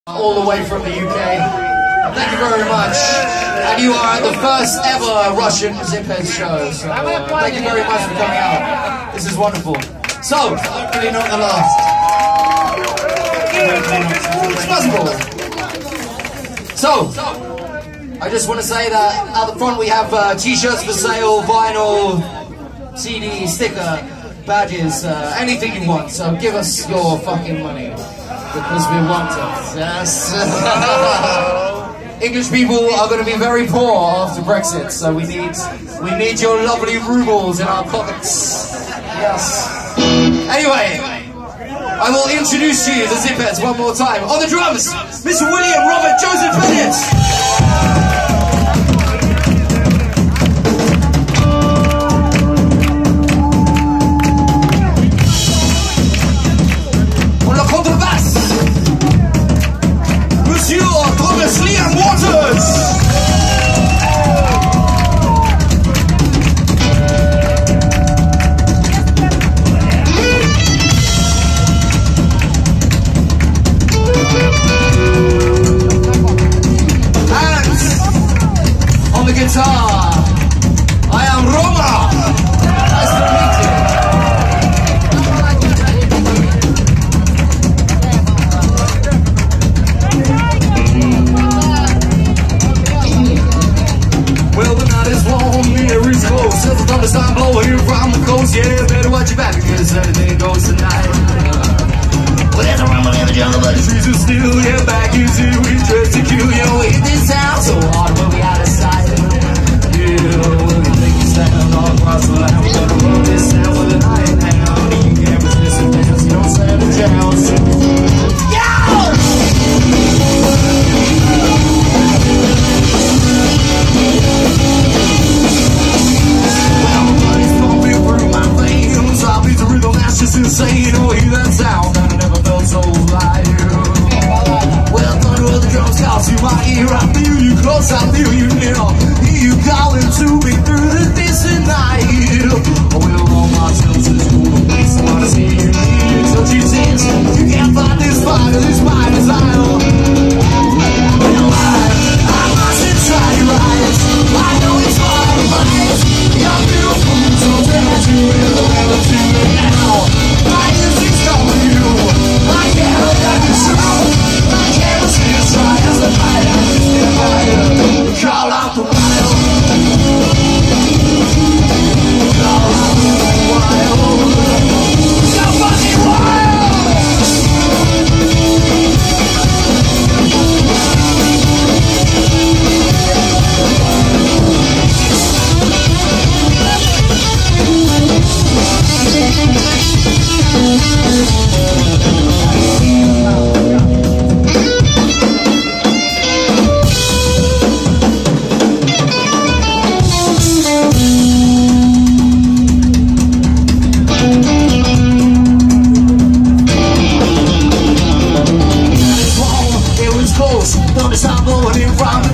All the way from the UK. Thank you very much. And you are at the first ever Russian Zipheads show. So thank you very much for coming out. This is wonderful. So, hopefully not the last. It's possible. So, I just want to say that at the front we have t-shirts for sale, vinyl, CD, sticker, badges, anything you want. So give us your fucking money. Because we want it. Yes. English people are going to be very poor after Brexit, so we need your lovely rubles in our pockets. Yes. Anyway, I will introduce you to the Zipheads one more time. On the drums, Mr. William Robert Joseph Bennett. Guitar, I am Roma. Nice to meet you. Well, the night is warm, the air is close. There's a thunderstorm blowing from the coast. Yeah, better watch your back because anything goes tonight. Well, there's a rumble in the jungle, but the trees are still. Yeah, back is here, we dress to kill. You know, in this town so hard, we'll be out of sight. Stand all across the land, we're gonna roll this down with an iron hand. You can't resist the dance, you don't stand a chance. Well, the blood's pumping through my veins. I'll beat the rhythm, that's just insane. Oh, hear that sound, I never felt so alive. Well, thunder of the drums calls to my ear. I feel you close, I feel you near. Hear you calling to me through the distant night. Oh, we'll roll my tails to the school of place. I wanna see you near, touch your sense. You can't find this fire, this my desire. Well, I mustn't try to rise. I know it's hard to fight. You're beautiful, so dance you in the weather to me now. My music's calling you. I can't let you show. I can't see as high as the night. I just get by. Call out the wild. Call out the wild. So fucking wild. Thunder's blowing in from